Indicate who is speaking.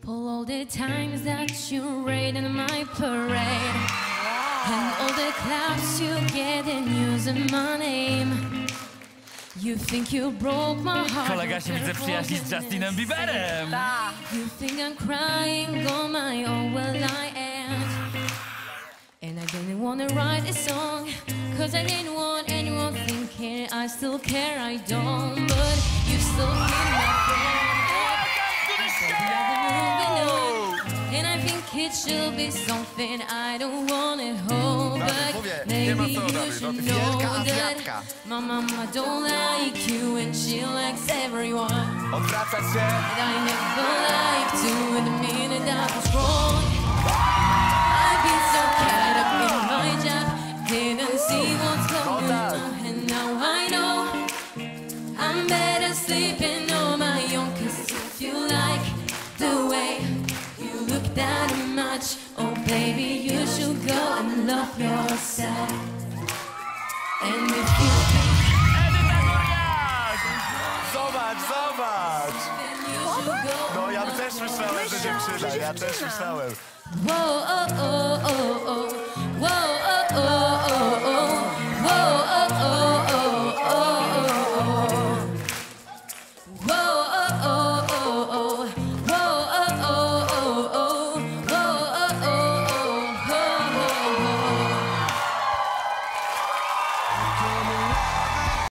Speaker 1: People, all the times that you raid in my parade, and all the claps you get and using my name. You think you broke my heart.
Speaker 2: Kolega się widzę przyjaźni z Justinem Bieberem.
Speaker 1: You think I'm crying on my own, well I am. And I didn't want to write a song, cause I didn't want anyone thinking I still care, I don't. But you still feel my phone. And I think it should be something I don't want at home. But maybe you should know that my mama don't like you and she likes everyone.
Speaker 3: Odwracać się.
Speaker 1: And I never liked you in the minute I was wrong. I've been so caught up in my job, didn't see what's going on. And now I know I'm better sleeping on my own. Cause if you like the way you look that much, oh baby, you should go and love yourself. And if you
Speaker 3: Zobacz, zobacz!
Speaker 1: then you should go.
Speaker 3: No ja też myślałem, że dziewczyna, ja też myślałem.
Speaker 1: Whoa, oh, oh.